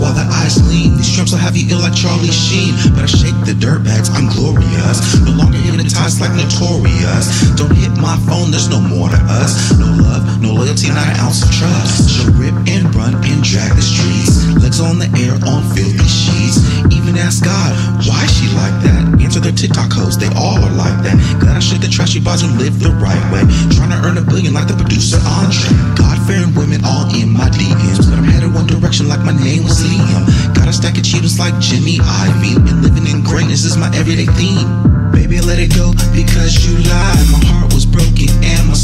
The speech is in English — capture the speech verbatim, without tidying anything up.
while the eyes lean. These tramps will have you ill like Charlie Sheen, but I shake the dirtbags, I'm glorious. No longer hypnotized like Notorious. Don't hit my phone, there's no more to us. No love, no loyalty, not an ounce of trust. She'll rip and run and drag the streets. Legs on the air on filthy sheets. Even ask God, why she like that? Answer their TikTok hoes, they all are like that. Glad I shake the trashy bars and live the right way. Trying to earn a billion like the producer Andre. God-fearing women all in my D Ms, but I'm headed one direction like my name was Liam. Got a stack of cheaters like Jimmy Ivy, and living in greatness is my everyday theme. Baby, I let it go because you lied. My heart was broken and my